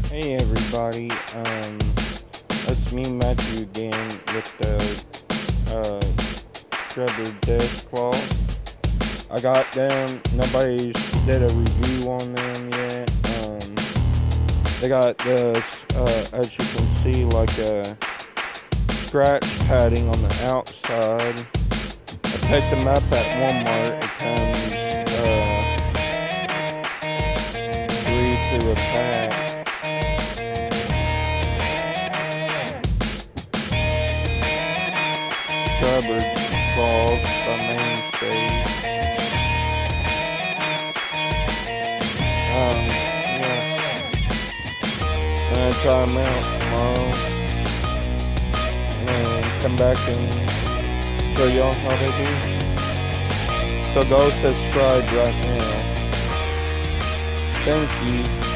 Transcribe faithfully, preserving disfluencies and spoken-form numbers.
Hey everybody, um, it's me Matthew again with the uh, Trevor Deathclaw. I got them, nobody's did a review on them yet. Um, they got this, uh, as you can see, like a scratch padding on the outside. I picked them up at Walmart. It comes, uh, three to a pack. Rubber balls by Mainstay. Um, yeah. I'm gonna try them out tomorrow. And come back and show y'all how they do. So go subscribe right now. Thank you.